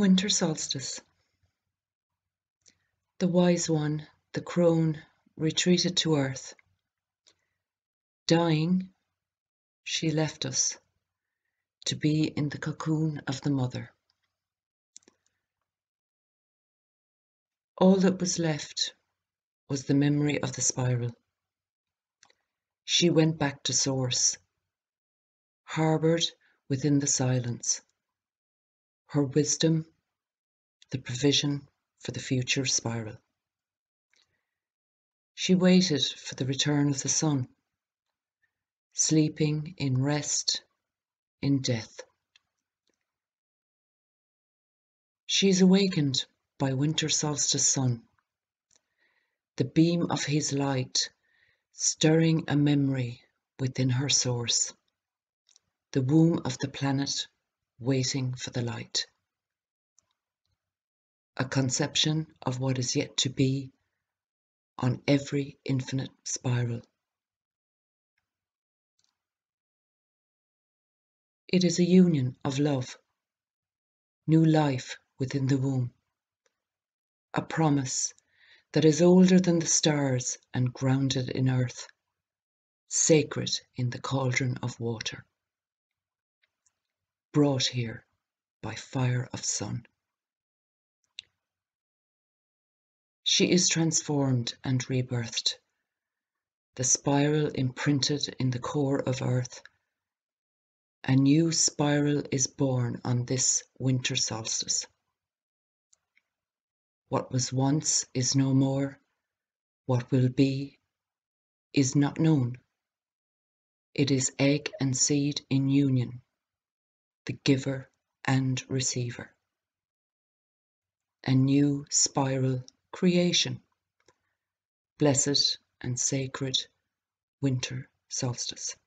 Winter Solstice. The wise one, the crone, retreated to earth. Dying, she left us to be in the cocoon of the mother. All that was left was the memory of the spiral. She went back to source, harboured within the silence. Her wisdom, the provision for the future spiral. She waited for the return of the sun, sleeping in rest, in death. She is awakened by Winter Solstice Sun, the beam of his light stirring a memory within her source, the womb of the planet waiting for the light. A conception of what is yet to be on every infinite spiral. It is a union of love, new life within the womb, a promise that is older than the stars and grounded in earth, sacred in the cauldron of water, brought here by fire of sun. She is transformed and rebirthed, the spiral imprinted in the core of earth. A new spiral is born on this winter solstice. What was once is no more, what will be is not known. It is egg and seed in union, the giver and receiver. A new spiral creation, blessed and sacred winter solstice.